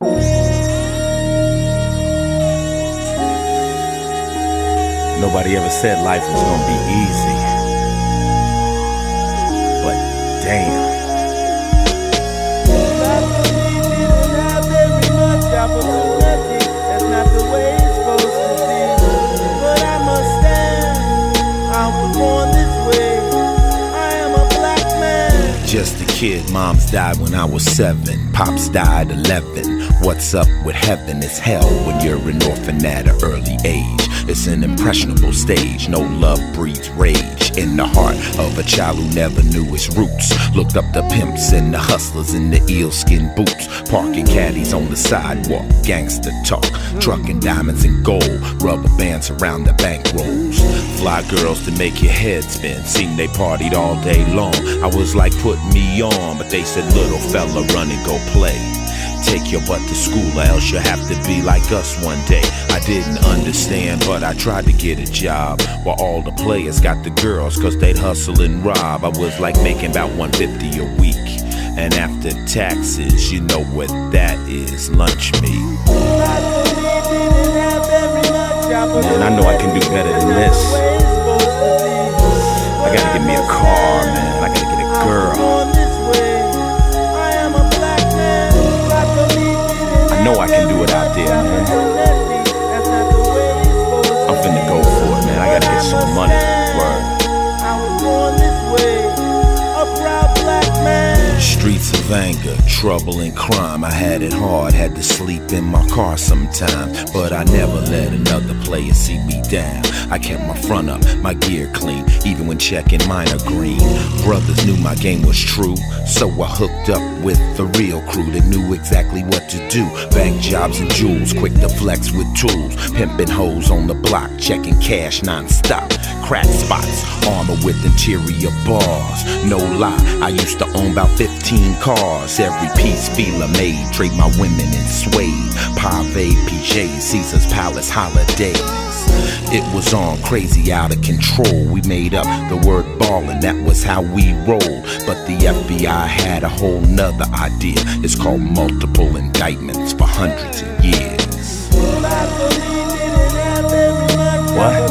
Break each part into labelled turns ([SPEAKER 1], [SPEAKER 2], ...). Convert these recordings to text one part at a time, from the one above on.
[SPEAKER 1] Nobody ever said life was gonna be easy, but damn.
[SPEAKER 2] Didn't have very much opportunity. That's not the way it's supposed to be. But I must stand. I was born this way. I am a black man.
[SPEAKER 1] Just a kid, moms died when I was 7, pops died 11. What's up with heaven? It's hell when you're an orphan at an early age. It's an impressionable stage. No love breeds rage in the heart of a child who never knew his roots. Looked up the pimps and the hustlers in the eel-skin boots, parking caddies on the sidewalk, gangster talk, trucking diamonds and gold, rubber bands around the bankrolls. Fly girls to make your head spin, seemed they partied all day long. I was like, put me on, but they said, little fella, run and go play. Take your butt to school or else you'll have to be like us one day. I didn't understand, but I tried to get a job, while all the players got the girls, cause they'd hustle and rob. I was like making about $150 a week, and after taxes, you know what that is, lunch meat. Man, I know I can do better than this. I gotta get me a car, man. I gotta get a girl. I know I can do it out there, man. I'm finna go for it, man. I gotta get some money. Word. Streets of anger, trouble and crime. I had it hard, had to sleep in my car sometimes, but I never let another player see me down. I kept my front up, my gear clean, even when checking mine are green. Brothers knew my game was true, so I hooked up with the real crew that knew exactly what to do. Bank jobs and jewels, quick to flex with tools, pimping hoes on the block, checking cash non-stop. Crack spots, armor with interior bars. No lie, I used to own about 15 cars. Every piece Fila made, trade my women in suede, Pave, PJs, Caesar's Palace holidays. It was on crazy, out of control. We made up the word ballin', that was how we rolled. But the FBI had a whole nother idea. It's called multiple indictments for hundreds of years. What?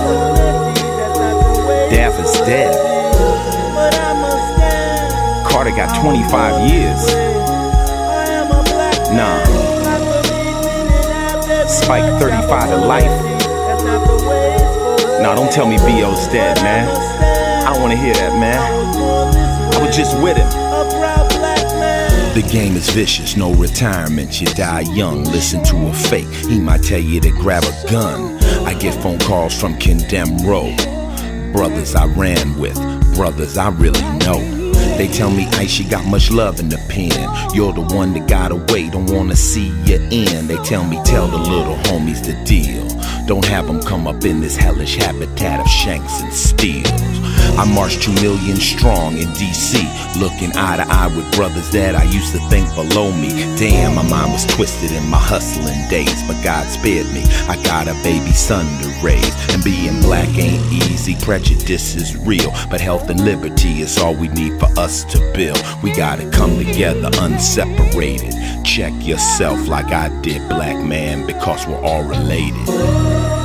[SPEAKER 1] Death is dead. Carter got 25 years. Nah. Spike 35 to life. Nah, don't tell me B.O.'s dead, man. I don't wanna hear that, man. I was just with him. The game is vicious, no retirement, you die young. Listen to a fake, he might tell you to grab a gun. I get phone calls from Condemned Row, brothers I ran with, brothers I really know. They tell me, Ice, you got much love in the pen. You're the one that got away, don't wanna see you in. They tell me, tell the little homies the deal. Don't have them come up in this hellish habitat of shanks and steels. I marched 2 million strong in D.C., looking eye to eye with brothers that I used to think below me. Damn, my mind was twisted in my hustling days, but God spared me. I got a baby son to raise, and being black ain't easy. Prejudice is real, but health and liberty is all we need for us to build. We gotta come together unseparated. Check yourself like I did, black man, because we're all related.